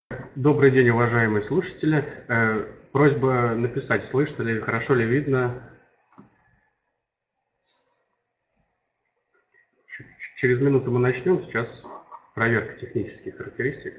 Добрый день, уважаемые слушатели. Просьба написать, слышно ли, хорошо ли видно. Через минуту мы начнем. Сейчас проверка технических характеристик.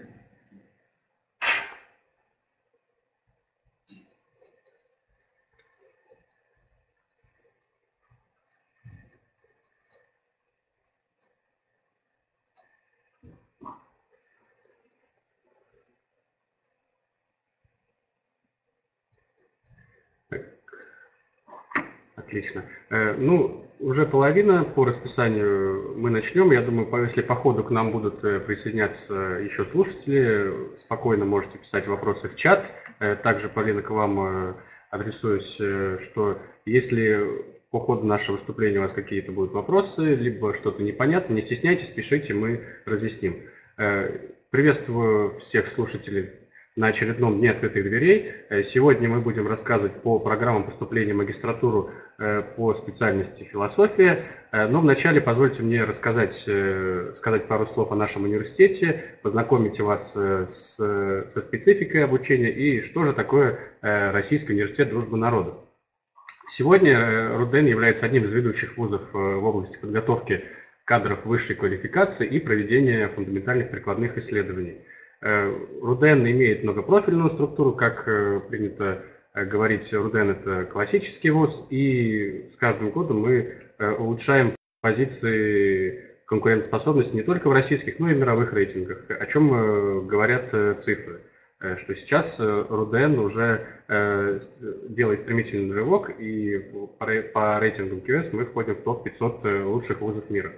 Отлично. Уже половина по расписанию мы начнем. Я думаю, если по ходу к нам будут присоединяться еще слушатели, спокойно можете писать вопросы в чат. Также, Полина, к вам адресуюсь, что если по ходу нашего выступления у вас какие-то будут вопросы, либо что-то непонятно, не стесняйтесь, пишите, мы разъясним. Приветствую всех слушателей на очередном дне открытых дверей. Сегодня мы будем рассказывать по программам поступления в магистратуру по специальности философия. Но вначале позвольте мне сказать пару слов о нашем университете, познакомить вас со спецификой обучения и что же такое Российский университет дружбы народов. Сегодня РУДН является одним из ведущих вузов в области подготовки кадров высшей квалификации и проведения фундаментальных прикладных исследований. РУДН имеет многопрофильную структуру, как принято говорить, РУДН это классический вуз, и с каждым годом мы улучшаем позиции конкурентоспособности не только в российских, но и в мировых рейтингах, о чем говорят цифры, что сейчас РУДН уже делает стремительный рывок, и по рейтингам QS мы входим в топ-500 лучших вузов мира.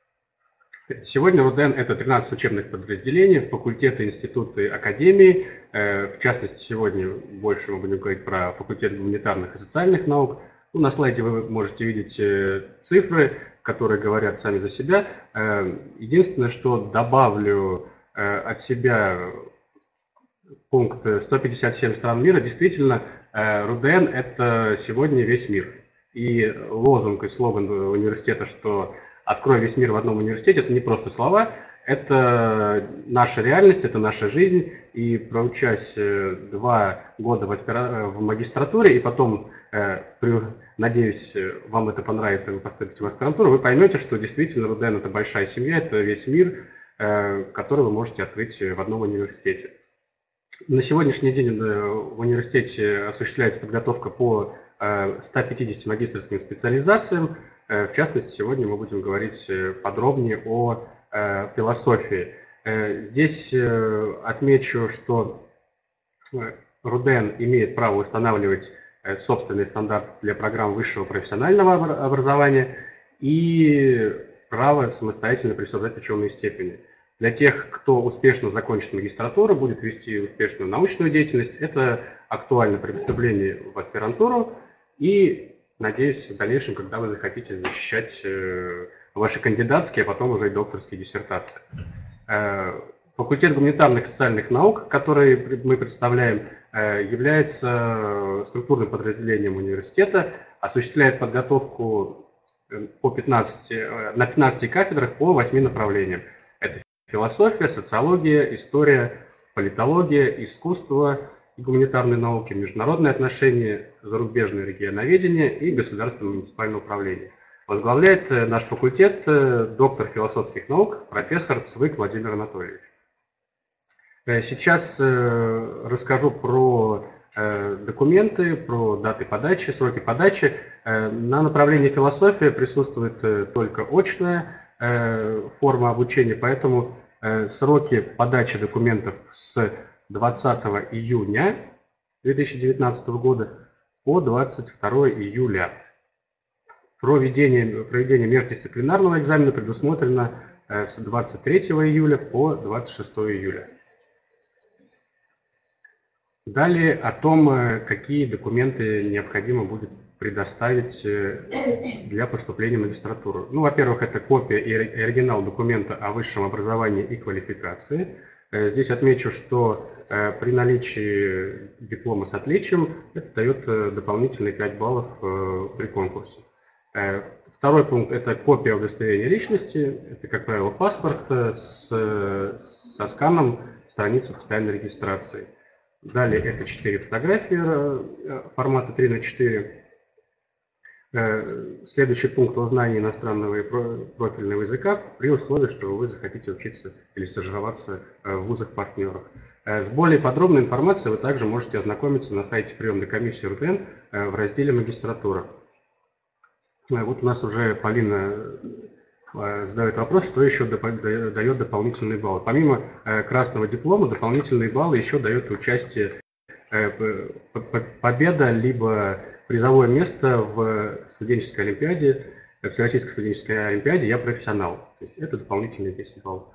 Сегодня РУДН – это 13 учебных подразделений, факультеты, институты, академии. В частности, сегодня больше мы будем говорить про факультет гуманитарных и социальных наук. На слайде вы можете видеть цифры, которые говорят сами за себя. Единственное, что добавлю от себя пункт 157 стран мира. Действительно, РУДН – это сегодня весь мир. И лозунг и слоган университета, что «Открой весь мир в одном университете» – это не просто слова, это наша реальность, это наша жизнь. И проучась 2 года в магистратуре, и потом, надеюсь, вам это понравится, вы поступите в аспирантуру, вы поймете, что действительно РУДН – это большая семья, это весь мир, который вы можете открыть в одном университете. На сегодняшний день в университете осуществляется подготовка по 150 магистерским специализациям. В частности, сегодня мы будем говорить подробнее о философии. Здесь отмечу, что РУДН имеет право устанавливать собственный стандарт для программ высшего профессионального образования и право самостоятельно присуждать ученые степени. Для тех, кто успешно закончит магистратуру, будет вести успешную научную деятельность, это актуально при поступлении в аспирантуру и, надеюсь, в дальнейшем, когда вы захотите защищать ваши кандидатские, а потом уже и докторские диссертации. Факультет гуманитарных и социальных наук, который мы представляем, является структурным подразделением университета, осуществляет подготовку на 15 кафедрах по 8 направлениям. Это философия, социология, история, политология, искусство и гуманитарные науки, международные отношения, зарубежное регионоведение и государственное муниципальное управление. Возглавляет наш факультет доктор философских наук, профессор Цвык Владимир Анатольевич. Сейчас расскажу про документы, про даты подачи, сроки подачи. На направлении философия присутствует только очная форма обучения, поэтому сроки подачи документов с 20 июня 2019 года по 22 июля. Проведение междисциплинарного экзамена предусмотрено с 23 июля по 26 июля. Далее о том, какие документы необходимо будет предоставить для поступления в магистратуру. Во-первых, это копия и оригинал документа о высшем образовании и квалификации. Здесь отмечу, что при наличии диплома с отличием это дает дополнительные 5 баллов при конкурсе. Второй пункт – это копия удостоверения личности. Это, как правило, паспорт со сканом, страница постоянной регистрации. Далее это 4 фотографии формата 3×4. Следующий пункт — узнание иностранного и профильного языка при условии, что вы захотите учиться или стажироваться в вузах-партнерах. С более подробной информацией вы также можете ознакомиться на сайте приемной комиссии РУТН в разделе «Магистратура». Вот у нас уже Полина задает вопрос, что еще дает дополнительные баллы. Помимо красного диплома, дополнительные баллы еще дает участие, победа, либо призовое место в студенческой олимпиаде, в Всероссийской студенческой олимпиаде «Я профессионал». То есть это дополнительные 10 баллов.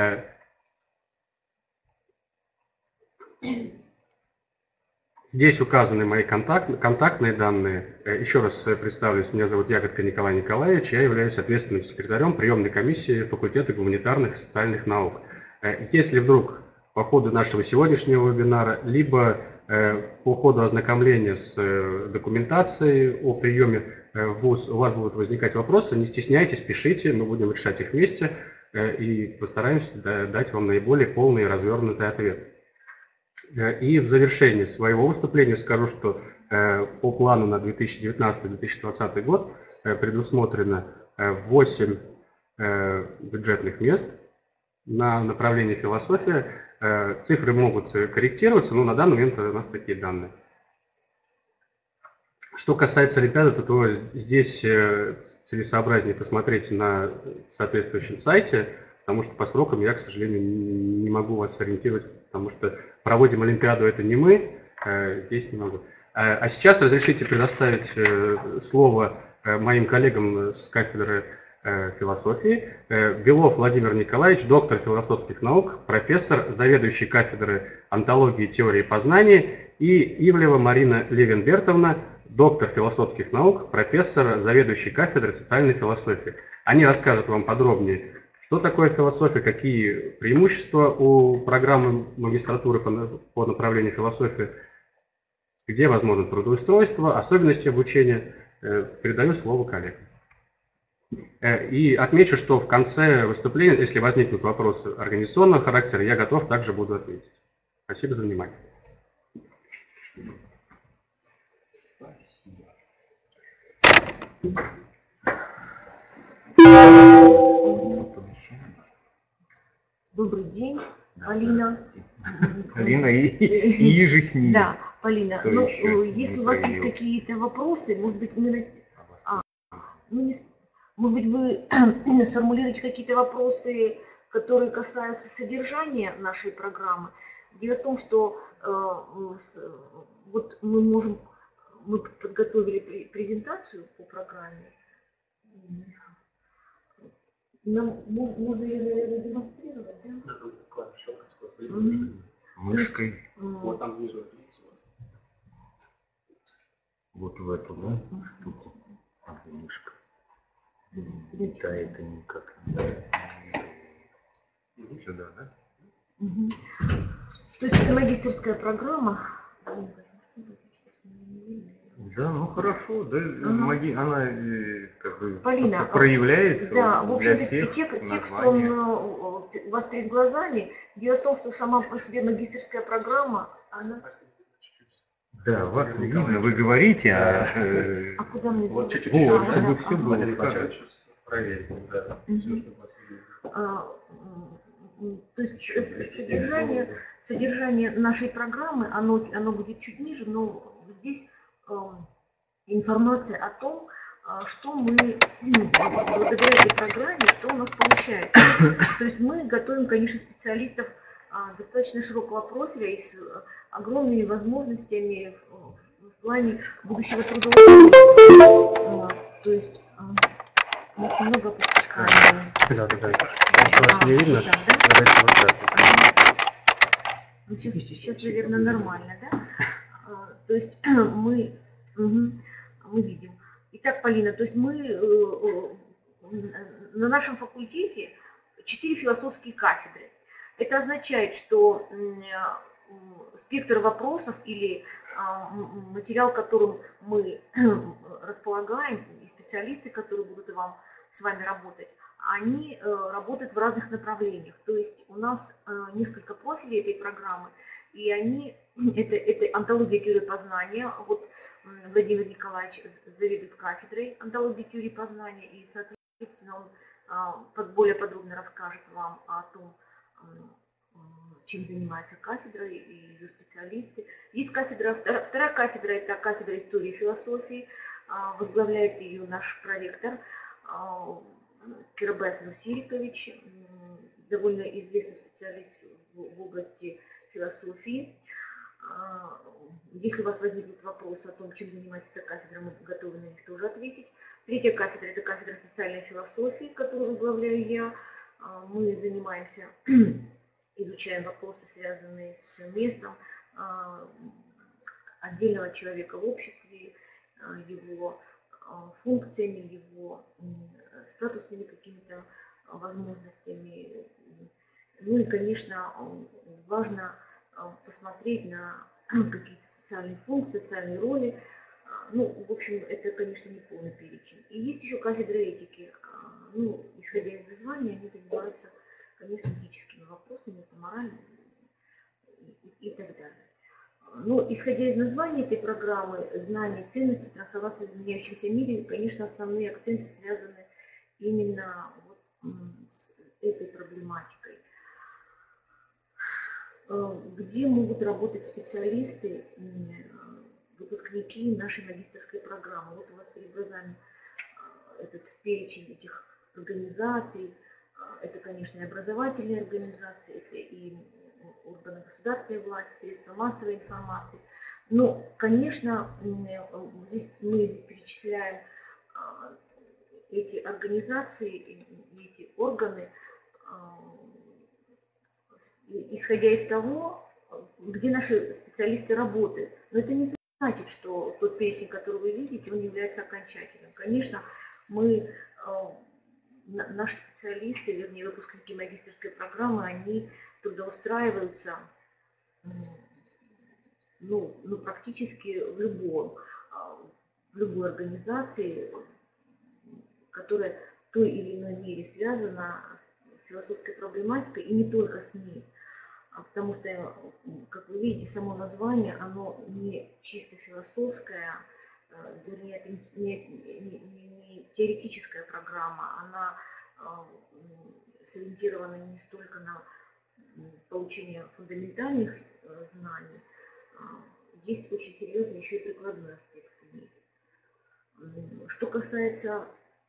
Здесь указаны мои контактные данные. Еще раз представлюсь, меня зовут Ягодка Николай Николаевич, я являюсь ответственным секретарем приемной комиссии факультета гуманитарных и социальных наук. Если вдруг по ходу нашего сегодняшнего вебинара, либо по ходу ознакомления с документацией о приеме в ВУЗ у вас будут возникать вопросы, не стесняйтесь, пишите, мы будем решать их вместе и постараемся дать вам наиболее полный и развернутый ответ. И в завершении своего выступления скажу, что по плану на 2019-2020 год предусмотрено 8 бюджетных мест на направлении философия. Цифры могут корректироваться, но на данный момент у нас такие данные. Что касается Олимпиады, то здесь целесообразнее посмотреть на соответствующем сайте, потому что по срокам я, к сожалению, не могу вас сориентировать, потому что проводим Олимпиаду — это не мы, здесь не могу. А сейчас разрешите предоставить слово моим коллегам с кафедры философии. Белов Владимир Николаевич, доктор философских наук, профессор, заведующий кафедрой онтологии и теории познания, и Ивлева Марина Левенбертовна, доктор философских наук, профессор, заведующий кафедрой социальной философии. Они расскажут вам подробнее, что такое философия, какие преимущества у программы магистратуры по направлению философии, где возможно трудоустройство, особенности обучения. Передаю слово коллегам. И отмечу, что в конце выступления, если возникнут вопросы организационного характера, я готов также буду ответить. Спасибо за внимание. Добрый день, Полина. Полина и же с ней. Да, Полина, ну, если у вас есть какие-то вопросы, может быть, вы сформулируете какие-то вопросы, которые касаются содержания нашей программы. Дело в том, что вот мы подготовили презентацию по программе. Нам можно ее, наверное, демонстрировать, да? Мышкой. Вот там внизу. Вот в эту, да, штуку. Мышка. Да, это никак не сюда, да? То есть это магистерская программа. Да, ну хорошо, да, она как бы Полина, проявляется, да, в для общем, всех. Текст он у вас перед глазами. Дело в том, что сама по себе магистерская программа, она... Да, вас не видно, вы говорите, А куда мне... Вот чуть-чуть, чтобы все было прорезано, да. То есть содержание нашей программы, оно будет чуть ниже, но здесь информация о том, что мы благодаря этой программе, что у нас получается. То есть мы готовим, конечно, специалистов достаточно широкого профиля и с огромными возможностями в плане будущего трудоустройства. То есть много опускаем. Да. Вас не видно? Сейчас, наверное, нормально, да? То есть мы видим. Итак, Полина, то есть мы на нашем факультете 4 философские кафедры. Это означает, что спектр вопросов или материал, которым мы располагаем, и специалисты, которые будут с вами работать, они работают в разных направлениях. То есть у нас несколько профилей этой программы, и это антология теории познания. Вот Владимир Николаевич заведует кафедрой антологии теории познания, и, соответственно, он более подробно расскажет вам о том, чем занимается кафедра и ее специалисты. Есть кафедра, вторая кафедра, это кафедра истории и философии, возглавляет ее наш проректор Кирбаев Нусирикович, довольно известный специалист в области философии. Если у вас возникнут вопросы о том, чем занимается эта кафедра, мы готовы на них тоже ответить. Третья кафедра – это кафедра социальной философии, которую возглавляю я. Мы занимаемся, изучаем вопросы, связанные с местом отдельного человека в обществе, его функциями, его статусными какими-то возможностями. Ну и, конечно, важно посмотреть на какие-то социальные функции, социальные роли. Ну, в общем, это, конечно, не полный перечень. И есть еще кафедра этики. Ну, исходя из названия, они занимаются, конечно, этическими вопросами, это мораль и так далее. Но, исходя из названия этой программы, знания, ценности, трансформации в изменяющемся мире, конечно, основные акценты связаны именно вот с этой проблематикой. Где могут работать специалисты, выпускники нашей магистерской программы. Вот у вас перед глазами этот перечень этих организаций. Это, конечно, и образовательные организации, это и органы государственной власти, средства массовой информации. Но, конечно, мы здесь перечисляем эти организации и эти органы, исходя из того, где наши специалисты работают. Но это не значит, что тот перечень, который вы видите, он является окончательным. Конечно, наши специалисты, вернее, выпускники магистерской программы, они трудоустраиваются практически в любой организации, которая в той или иной мере связана с философской проблематикой, и не только с ней. Потому что, как вы видите, само название, оно не чисто философское, вернее, это не теоретическая программа, она сориентирована не столько на получение фундаментальных знаний, есть очень серьезный еще и прикладной аспект в ней. Что касается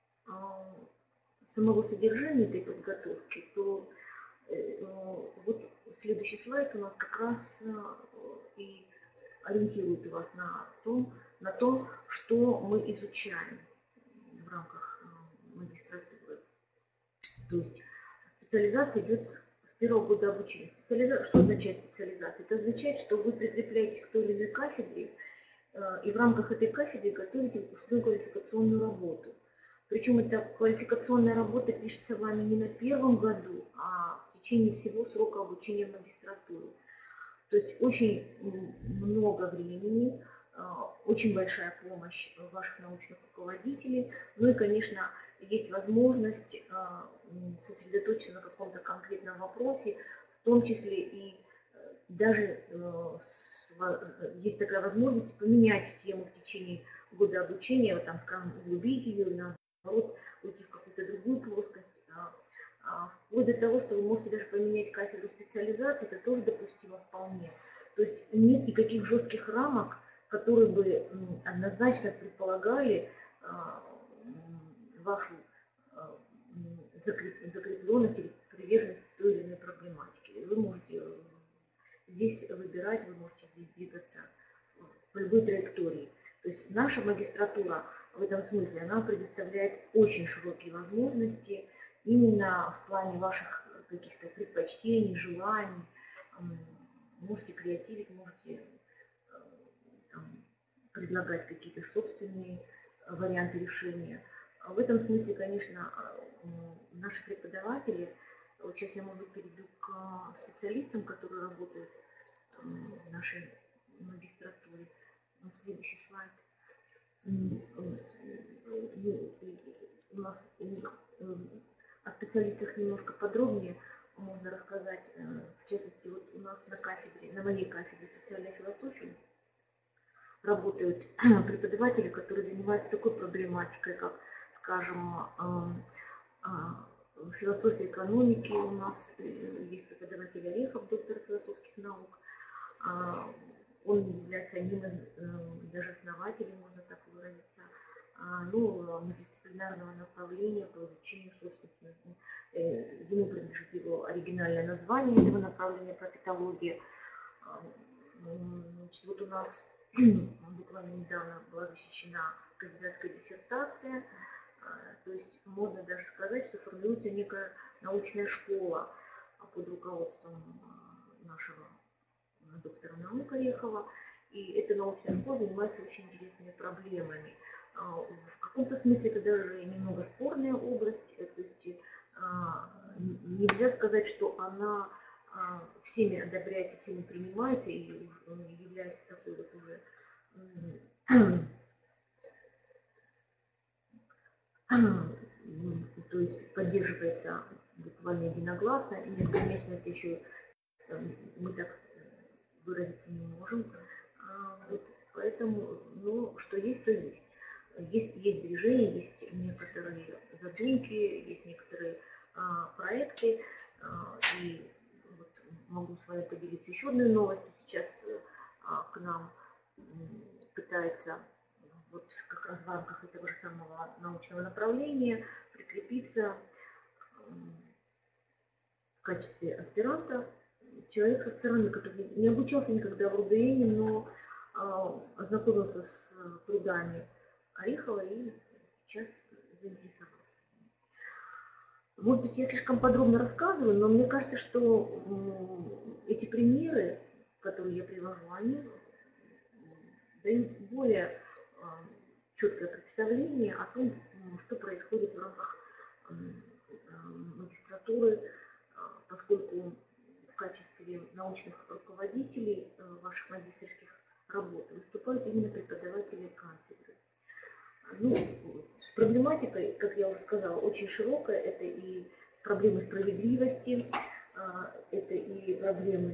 самого содержания этой подготовки, то вот следующий слайд у нас как раз и ориентирует вас на то, что мы изучаем в рамках магистратуры. То есть специализация идет с первого года обучения. Что означает специализация? Это означает, что вы прикрепляетесь к той или иной кафедре и в рамках этой кафедры готовите выпускную квалификационную работу. Причем эта квалификационная работа пишется вами не на первом году, а в течение всего срока обучения в магистратуре. То есть очень много времени, очень большая помощь ваших научных руководителей. Ну и, конечно, есть возможность сосредоточиться на каком-то конкретном вопросе, в том числе и даже есть такая возможность поменять тему в течение года обучения, вот там, скажем, углубить ее, наоборот, уйти в какую-то другую плоскость. Вплоть до того, что вы можете даже поменять кафедру специализации, это тоже допустимо вполне. То есть нет никаких жестких рамок, которые бы однозначно предполагали вашу закрепленность или приверженность к той или иной проблематике. Вы можете здесь выбирать, вы можете здесь двигаться по любой траектории. То есть наша магистратура в этом смысле, она предоставляет очень широкие возможности именно в плане ваших каких-то предпочтений, желаний. Можете креативить, можете предлагать какие-то собственные варианты решения. В этом смысле, конечно, наши преподаватели, вот сейчас я, может быть, перейду к специалистам, которые работают в нашей магистратуре. Следующий слайд. У нас о специалистах немножко подробнее можно рассказать. В частности, вот у нас на кафедре, на моей кафедре социальной философии работают преподаватели, которые занимаются такой проблематикой, как, скажем, философия экономики. У нас есть преподаватель Орехов, доктор философских наук. Он является одним из даже основателей, можно так выразиться, мультидисциплинарного направления по изучению собственности. Ему принадлежит его оригинальное название этого направления пропитология. Значит, вот у нас буквально недавно была защищена кандидатская диссертация, то есть можно даже сказать, что формируется некая научная школа под руководством нашего доктора наук Орехова, и эта научная школа занимается очень интересными проблемами. В каком-то смысле это даже немного спорная область, то есть нельзя сказать, что она всеми одобряется, всеми принимается и является такой вот уже то есть поддерживается буквально единогласно. И, конечно, это еще мы так выразиться не можем. Вот, поэтому, что есть, то есть. Есть движения, есть некоторые задумки, есть некоторые проекты. И вот могу с вами поделиться еще одной новостью. Сейчас к нам пытается вот как раз в рамках этого же самого научного направления прикрепиться в качестве аспиранта человек со стороны, который не обучался никогда в РУДН, но ознакомился с трудами Орехова и сейчас заинтересовался. Может быть, я слишком подробно рассказываю, но мне кажется, что эти примеры, которые я привожу, они дают более четкое представление о том, что происходит в рамках магистратуры, поскольку в качестве научных руководителей ваших магистерских работ выступают именно преподаватели кафедры. Проблематика, как я уже сказала, очень широкая. Это и проблемы справедливости, это и проблемы,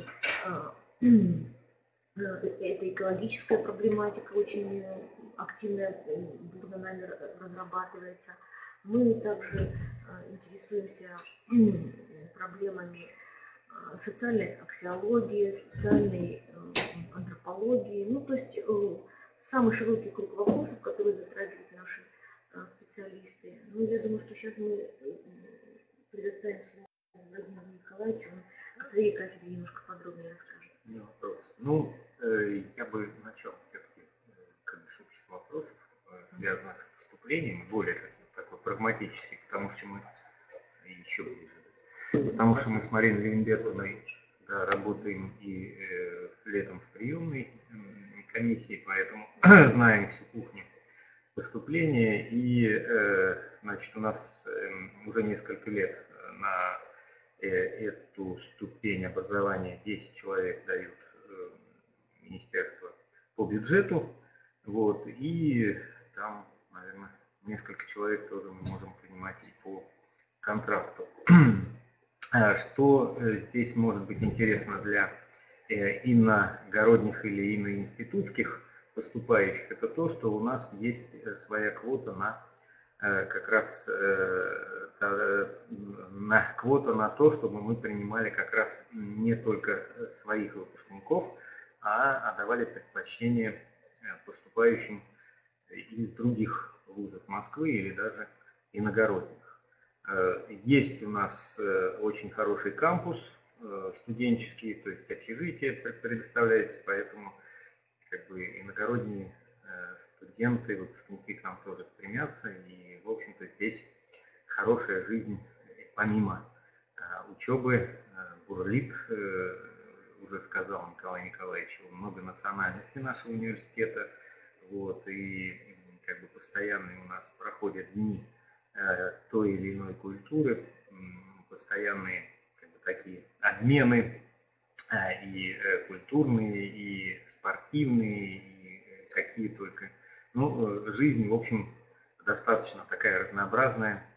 это экологическая проблематика, очень активно, бурно нами разрабатывается. Мы также интересуемся проблемами социальной аксиологии, социальной антропологии, то есть самый широкий круг вопросов, которые затрагивают наши специалисты. Я думаю, что сейчас мы предоставим слово Владимиру Николаевичу, он о своей кафедре немножко подробнее расскажет. Не вопрос. Я бы начал все-таки с общих вопросов, связанных с поступлением, более такой прагматический, потому что мы еще ближе. Потому что мы с Мариной Левенберговной работаем и летом в приемной комиссии, поэтому знаем всю кухню поступления. И у нас уже несколько лет на эту ступень образования 10 человек дают министерство по бюджету. И там, наверное, несколько человек тоже мы можем принимать и по контракту. Что здесь может быть интересно для иногородних или иноинститутских поступающих, это то, что у нас есть своя квота на как раз на то, чтобы мы принимали как раз не только своих выпускников, а отдавали предпочтение поступающим из других вузов Москвы или даже иногородних. Есть у нас очень хороший кампус студенческий, то есть общежитие предоставляется, поэтому иногородние студенты, выпускники к нам тоже стремятся, и, в общем-то, здесь хорошая жизнь, помимо учебы, бурлит, уже сказал Николай Николаевич, много национальностей нашего университета, и постоянно у нас проходят дни той или иной культуры, постоянные такие обмены и культурные, и спортивные, и какие только. Жизнь, в общем, достаточно такая разнообразная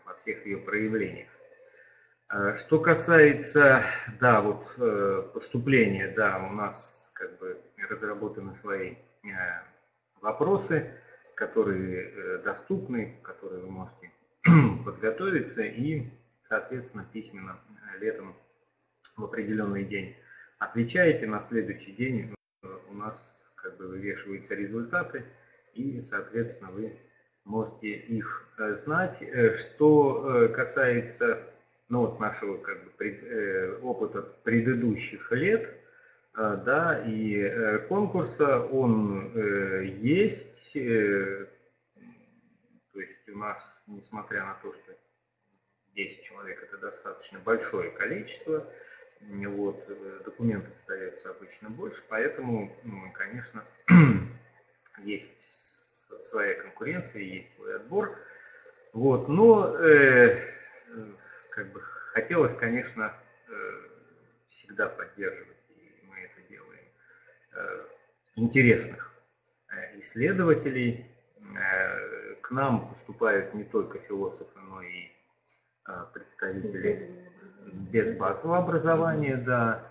во всех ее проявлениях. Что касается, да, вот поступления, да, у нас как бы разработаны свои вопросы, которые доступны, которые вы можете подготовиться и, соответственно, письменно летом в определенный день отвечаете, на следующий день у нас как бы вывешиваются результаты, и, соответственно, вы можете их знать. Что касается вот нашего как бы опыта предыдущих лет, да, и конкурса, он есть, то есть у нас, несмотря на то, что 10 человек это достаточно большое количество, вот, документов остается обычно больше, поэтому, конечно, есть своя конкуренция, есть свой отбор, вот, но как бы хотелось, конечно, всегда поддерживать, и мы это делаем, интересных исследователей. К нам поступают не только философы, но и представители без базового образования, да.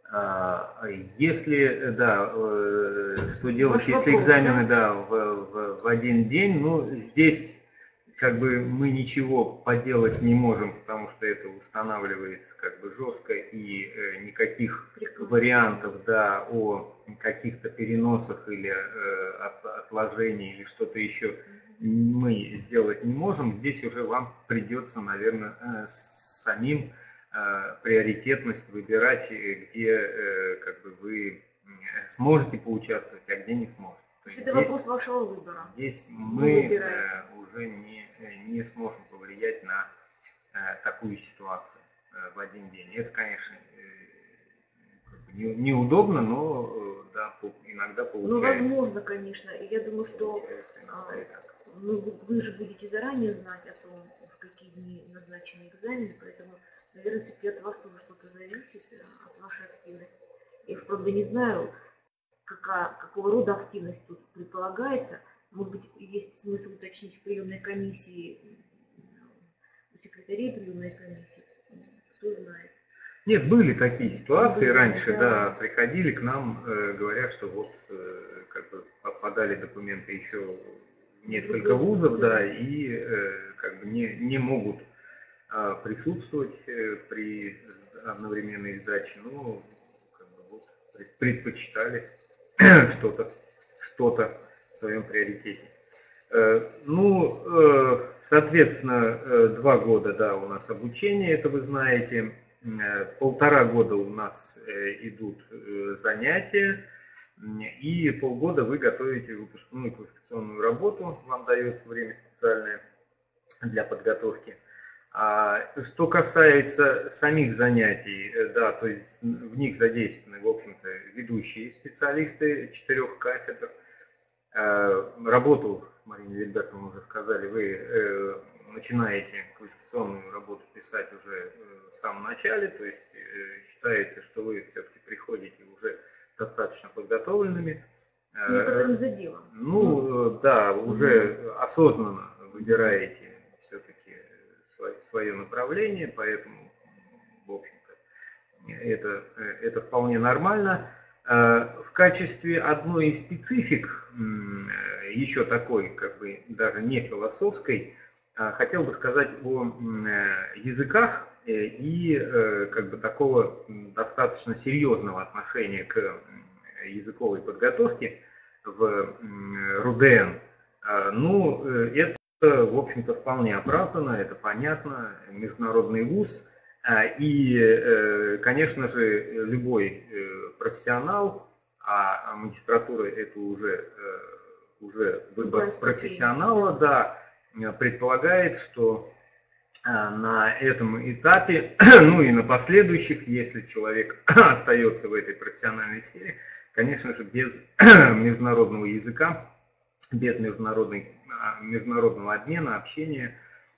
Если, да, что делать, если экзамены, да, в один день, ну, здесь как бы мы ничего поделать не можем, потому что это устанавливается как бы жестко, и никаких вариантов, да, о каких-то переносах или отложении или что-то еще мы сделать не можем. Здесь уже вам придется, наверное, самим приоритетность выбирать, где как бы вы сможете поучаствовать, а где не сможете. То есть это вопрос вашего выбора. Здесь мы уже не сможем повлиять на такую ситуацию в один день. Это, конечно, неудобно, но да, иногда получается. Ну, возможно, конечно. И я думаю, что вы же будете заранее знать о том, в какие дни назначены экзамены, поэтому, наверное, все-таки от вас тоже что-то зависит, от вашей активности. Я уж, правда, не знаю, какого рода активность тут предполагается. Может быть, есть смысл уточнить в приемной комиссии, у секретарей приемной комиссии, кто знает. Нет, были такие ситуации раньше, да, приходили к нам, говорят, что вот как бы подали документы еще в несколько вузов, да, и как бы не могут присутствовать при одновременной сдаче, но как бы вот предпочитали что-то в своем приоритете. Ну, соответственно, 2 года, да, у нас обучение, это вы знаете. 1,5 года у нас идут занятия, и полгода вы готовите выпускную квалификационную работу, вам дается время специальное для подготовки. Что касается самих занятий, да, то есть в них задействованы, в общем-то, ведущие специалисты 4 кафедр. Работу, Марина Вильбертовна уже сказали, вы начинаете квалификационную работу писать уже в самом начале, то есть считаете, что вы все-таки приходите уже достаточно подготовленными. С некоторым заделом. Ну, да, уже осознанно выбираете все-таки свое направление, поэтому, в общем-то, это вполне нормально. В качестве одной из специфик, еще такой, как бы даже не философской, хотел бы сказать о языках и как бы такого достаточно серьезного отношения к языковой подготовке в РУДН. Ну, это, в общем-то, вполне оправдано, это понятно, международный вуз. И, конечно же, любой профессионал, а магистратура это уже выбор профессионала, да, предполагает, что на этом этапе, ну и на последующих, если человек остается в этой профессиональной сфере, конечно же, без международного языка, без международного обмена, общения,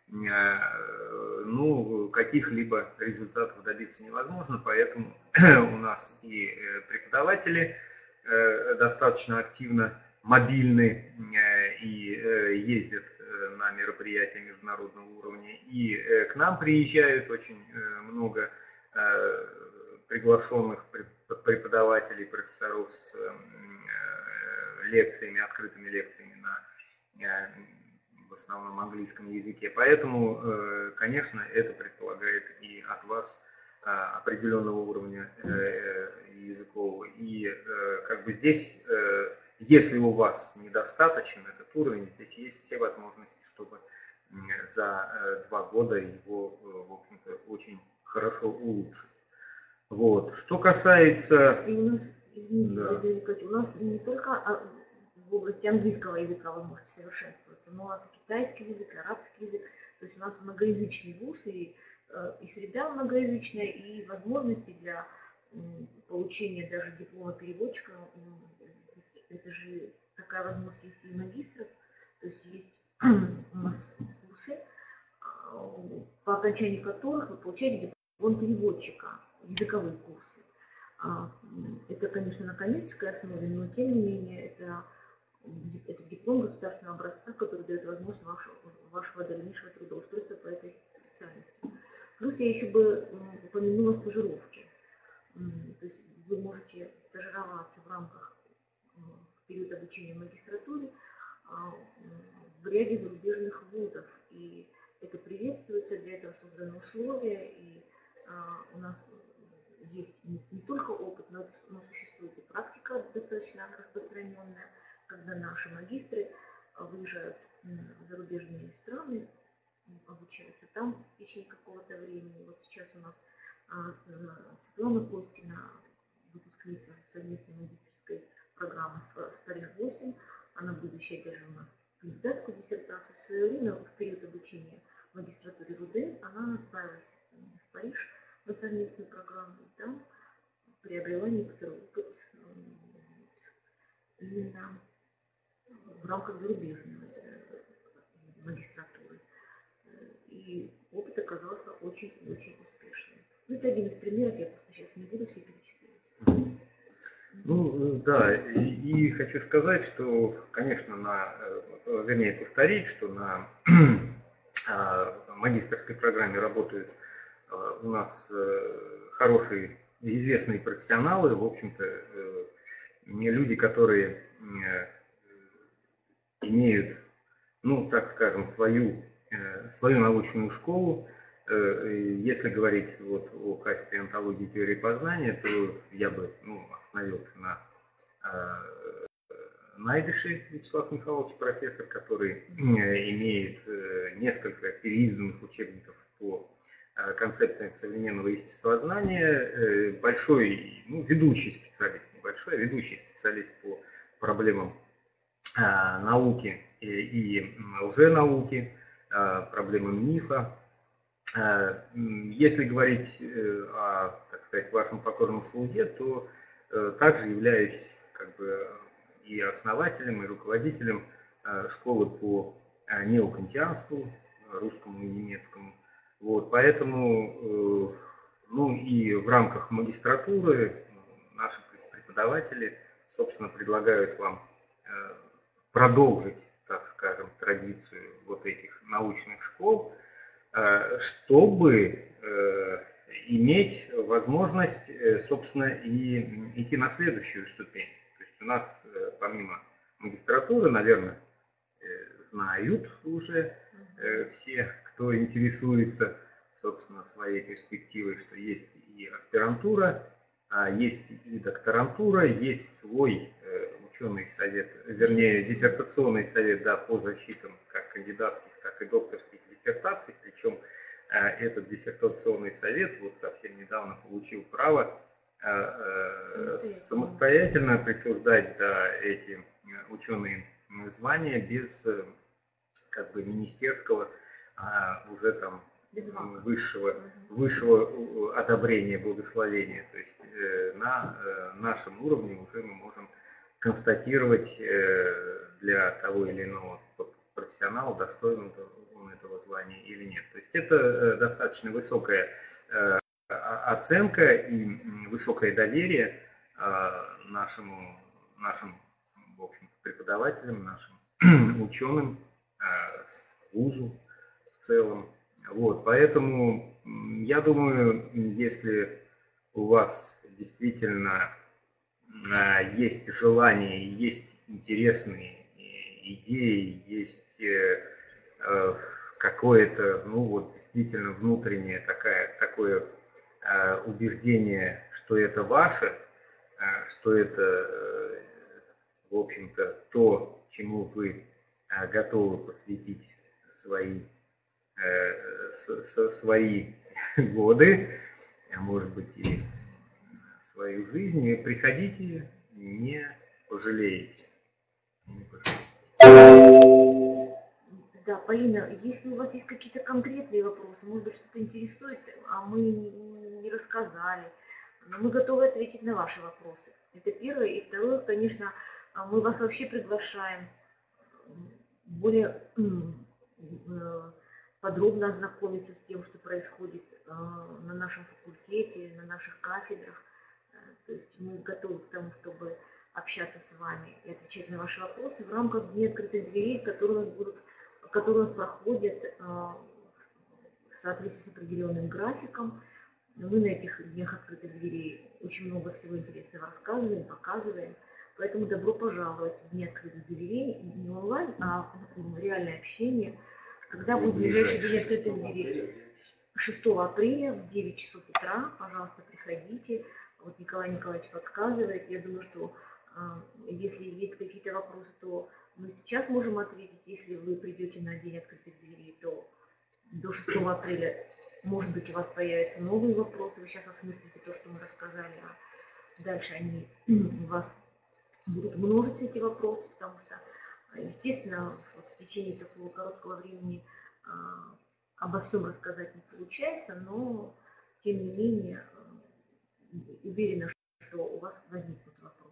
ну, каких-либо результатов добиться невозможно, поэтому у нас и преподаватели достаточно активно мобильны и ездят на мероприятия международного уровня, и к нам приезжают очень много приглашенных преподавателей, профессоров с лекциями, открытыми лекциями на в основном английском языке. Поэтому, конечно, это предполагает и от вас определенного уровня языкового. И как бы здесь, если у вас недостаточен этот уровень, здесь есть все возможности, чтобы за 2 года его, в общем-то, очень хорошо улучшить. Вот. Что касается... И у нас, извините, у нас не только в области английского языка вы можете совершенствоваться, но у нас и китайский язык, и арабский язык. То есть у нас многоязычный вуз, и среда многоязычная, и возможности для получения даже диплома переводчика. Это же такая возможность есть и магистров. То есть есть у нас курсы, по окончании которых вы получаете диплом переводчика, языковые курсы. Это, конечно, на коммерческой основе, но тем не менее это диплом государственного образца, который дает возможность вашего дальнейшего трудоустройства по этой специальности. Плюс я еще бы упомянула стажировки. То есть вы можете стажироваться в рамках период обучения в магистратуре в ряде зарубежных вузов. И это приветствуется, для этого созданы условия. И у нас есть не только опыт, но существует и практика достаточно распространенная, когда наши магистры выезжают в зарубежные страны, обучаются там в течение какого-то времени. Вот сейчас у нас Светлана Костина, выпускница совместной магистерской программы «Париж-8», она будет защищать даже у нас кандидатскую диссертацию. В свое время, в период обучения в магистратуре РУДН, она отправилась в Париж на совместную программу, и там приобрела некоторый опыт именно в рамках зарубежной магистратуры. И опыт оказался очень-очень успешным. Ну, это один из примеров, я просто сейчас не буду все перечислять. Ну, да, и хочу сказать, что, конечно, вернее, повторить, что на магистерской программе работают у нас хорошие и известные профессионалы, в общем-то, люди, которые имеют, ну, так скажем, свою научную школу. Если говорить вот о качестве онтологии теории познания, то я бы остановился на Найдыше Вячеслав Михайлович, профессор, который имеет несколько переизданных учебников по концепциям современного естествознания, большой, ведущий специалист, небольшой, а ведущий специалист по проблемам науки и лженауки, проблемам мифа. Если говорить о, так сказать, вашем покорном слуге, то также являюсь как бы и основателем, и руководителем школы по неокантианству, русскому и немецкому. Вот, поэтому, и в рамках магистратуры наши преподаватели, собственно, предлагают вам продолжить, так скажем, традицию вот этих научных школ, чтобы иметь возможность, собственно, и идти на следующую ступень. То есть у нас, помимо магистратуры, наверное, знают уже все, кто интересуется, собственно, своей перспективой, что есть и аспирантура, есть и докторантура, есть свой ученый совет, вернее, диссертационный совет, да, по защитам как кандидатских, так и докторских диссертаций. Причем этот диссертационный совет вот совсем недавно получил право самостоятельно присуждать, да, эти ученые звания без как бы министерского уже там высшего одобрения, благословения. То есть на нашем уровне уже мы можем констатировать для того или иного профессионала, достоин он этого звания или нет. То есть это достаточно высокая оценка и высокое доверие нашим в общем, преподавателям, нашим ученым, вузу в целом. Вот, поэтому я думаю, если у вас действительно есть желание, есть интересные идеи, есть какое-то, ну вот действительно внутреннее такое убеждение, что это ваше, что это, в общем-то, то, чему вы готовы посвятить свои годы, а может быть и свою жизнь, и приходите, не пожалеете. Да, Полина, если у вас есть какие-то конкретные вопросы, может быть, что-то интересует, а мы не рассказали, но мы готовы ответить на ваши вопросы. Это первое. И второе, конечно, мы вас вообще приглашаем более подробно ознакомиться с тем, что происходит на нашем факультете, на наших кафедрах. То есть мы готовы к тому, чтобы общаться с вами и отвечать на ваши вопросы в рамках Дней открытых дверей, которые у нас проходят в соответствии с определенным графиком. Мы на этих Днях открытых дверей очень много всего интересного рассказываем, показываем. Поэтому добро пожаловать в Дни открытых дверей, не онлайн, а в реальное общение. Когда будет ближайший День открытых дверей? 6 апреля в 9 часов утра, пожалуйста, приходите. Вот Николай Николаевич подсказывает. Я думаю, что если есть какие-то вопросы, то мы сейчас можем ответить. Если вы придете на День открытых дверей, то до 6 апреля, может быть, у вас появятся новые вопросы. Вы сейчас осмыслите то, что мы рассказали, а дальше они у вас будут множиться, эти вопросы, потому что, естественно, вот в течение такого короткого времени обо всем рассказать не получается, но, тем не менее, уверена, что у вас возникнут вопросы.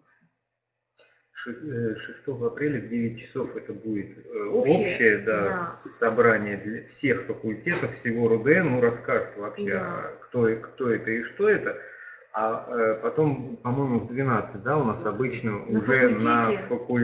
6 апреля в 9 часов это будет общее собрание для всех факультетов, всего РУДН, ну расскажет вообще, кто это и что это. А потом, по-моему, в 12, да, у нас обычно уже на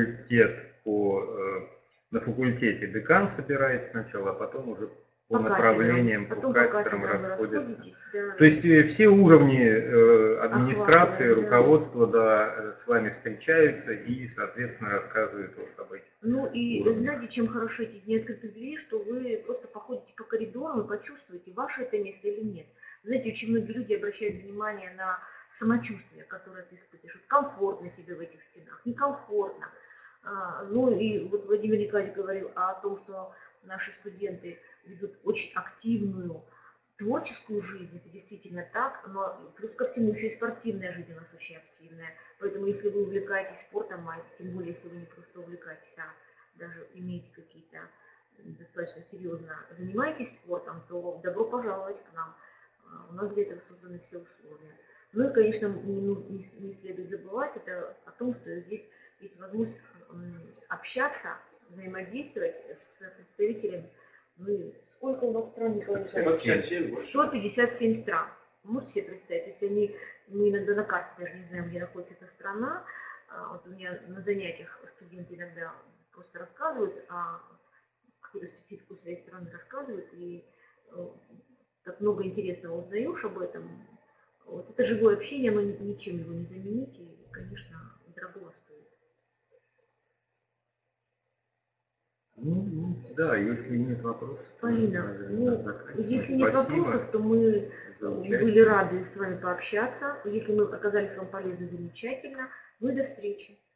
факультете декан собирает сначала, а потом уже по направлениям, по кафедрам расходятся. Да. То есть все уровни администрации, руководства с вами встречаются и, соответственно, рассказывают о событиях. Ну и знаете, чем хорошо эти Дни открытых дверей, что вы просто походите по коридорам и почувствуете, ваше это место или нет. Знаете, очень многие люди обращают внимание на самочувствие, которое ты испытываешь. Вот комфортно тебе в этих стенах, некомфортно. Ну и вот Владимир Николаевич говорил о том, что наши студенты ведут очень активную творческую жизнь, это действительно так, но плюс ко всему еще и спортивная жизнь у нас очень активная. Поэтому если вы увлекаетесь спортом, а тем более если вы не просто увлекаетесь, а даже имеете какие-то достаточно серьезно занимаетесь спортом, то добро пожаловать к нам. У нас для этого созданы все условия. Ну и, конечно, не следует забывать это о том, что здесь есть возможность общаться, взаимодействовать с представителями. Ну, сколько у нас стран? 157 стран. Можете себе представить? То есть мы иногда на карте даже не знаем, где находится эта страна. Вот у меня на занятиях студенты иногда просто рассказывают, какую-то специфику своей страны рассказывают, и так много интересного узнаешь об этом. Вот это живое общение, оно ничем его не заменить, и, конечно, дорого стоит. Да, если нет вопросов. Полина, если нет вопросов, то мы были рады с вами пообщаться. Если мы оказались вам полезны, замечательно. Ну и до встречи.